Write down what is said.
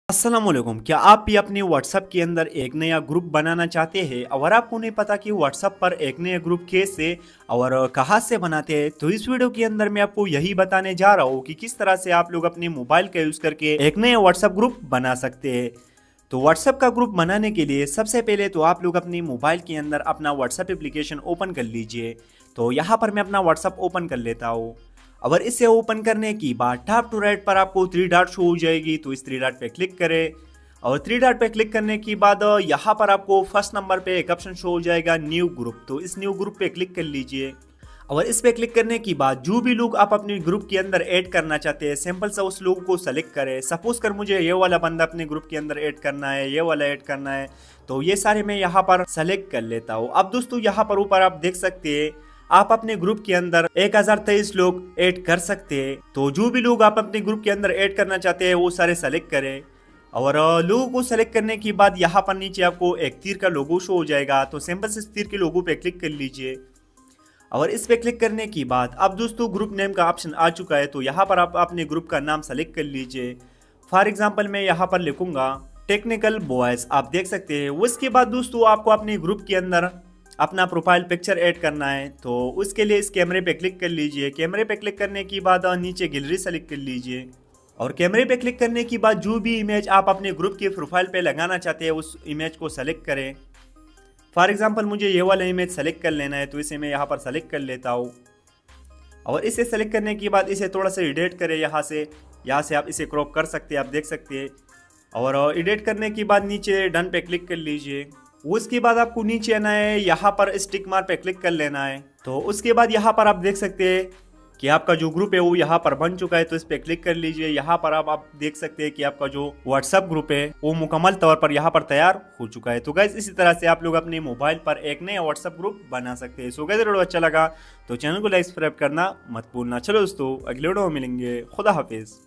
अस्सलामुअलैकुम। क्या आप भी अपने व्हाट्सएप के अंदर एक नया ग्रुप बनाना चाहते हैं? अगर आपको नहीं पता कि व्हाट्सएप पर एक नया ग्रुप कैसे और कहां से बनाते हैं, तो इस वीडियो के अंदर मैं आपको यही बताने जा रहा हूं कि किस तरह से आप लोग अपने मोबाइल का यूज करके एक नया व्हाट्सएप ग्रुप बना सकते हैं। तो व्हाट्सएप का ग्रुप बनाने के लिए सबसे पहले तो आप लोग अपने मोबाइल के अंदर अपना व्हाट्सएप एप्लीकेशन ओपन कर लीजिए। तो यहाँ पर मैं अपना व्हाट्सएप ओपन कर लेता हूँ। अगर इसे ओपन करने की बाद टॉप टू राइट पर आपको थ्री डॉट शो हो जाएगी, तो इस थ्री डॉट पे क्लिक करें। और थ्री डॉट पे क्लिक करने के बाद यहाँ पर आपको फर्स्ट नंबर पे एक ऑप्शन शो हो जाएगा न्यू ग्रुप, तो इस न्यू ग्रुप पे क्लिक कर लीजिए। और इस पे क्लिक करने के बाद जो भी लोग आप अपने ग्रुप के अंदर ऐड करना चाहते हैं, सिंपल सा उस लोगों को सेलेक्ट करें। सपोज कर मुझे ये वाला बंदा अपने ग्रुप के अंदर ऐड करना है, ये वाला ऐड करना है, तो ये सारे मैं यहाँ पर सेलेक्ट कर लेता हूँ। अब दोस्तों यहाँ पर ऊपर आप देख सकते हैं आप अपने ग्रुप के अंदर 1023 लोग ऐड कर सकते हैं। तो जो भी लोग आप अपने ग्रुप के अंदर ऐड करना चाहते हैं वो सारे सेलेक्ट करें। और लोगों को सेलेक्ट करने के बाद यहाँ पर नीचे आपको एक तीर का लोगो शो हो जाएगा, तो सिंपल से इस तीर के लोगो पे क्लिक कर लीजिए। और इस पे क्लिक करने के बाद अब दोस्तों ग्रुप नेम का ऑप्शन आ चुका है, तो यहाँ पर आप अपने ग्रुप का नाम सेलेक्ट कर लीजिए। फॉर एग्जाम्पल मैं यहाँ पर लिखूंगा टेक्निकल बॉयज, आप देख सकते हैं। उसके बाद दोस्तों आपको अपने ग्रुप के अंदर अपना प्रोफाइल पिक्चर ऐड करना है, तो उसके लिए इस कैमरे पे क्लिक कर लीजिए। कैमरे पे क्लिक करने के बाद नीचे गैलरी सेलेक्ट कर लीजिए। और कैमरे पे क्लिक करने के बाद जो भी इमेज आप अपने ग्रुप के प्रोफाइल पे लगाना चाहते हैं उस इमेज को सेलेक्ट करें। फॉर एग्जांपल मुझे ये वाला इमेज सेलेक्ट कर लेना है, तो इसे मैं यहाँ पर सेलेक्ट कर लेता हूँ। और इसे सेलेक्ट करने के बाद इसे थोड़ा सा एडिट करें। यहाँ से आप इसे क्रॉप कर सकते हैं, आप देख सकते हैं। और एडिट करने के बाद नीचे डन पे क्लिक कर लीजिए। उसके बाद आपको नीचे आना है, यहाँ पर स्टिक मार्क पे क्लिक कर लेना है। तो उसके बाद यहाँ पर आप देख सकते हैं कि आपका जो ग्रुप है वो यहाँ पर बन चुका है, तो इस पे क्लिक कर लीजिए। यहाँ पर आप देख सकते हैं कि आपका जो व्हाट्सएप ग्रुप है वो मुकम्मल तौर पर यहाँ पर तैयार हो चुका है। तो गाइस इसी तरह से आप लोग अपने मोबाइल पर एक नया व्हाट्सएप ग्रुप बना सकते हैं। सो गाइस वीडियो अच्छा लगा तो चैनल को लाइक सब्सक्राइब करना मत भूलना। चलो दोस्तों अगले वीडियो में मिलेंगे। खुदा हाफिज।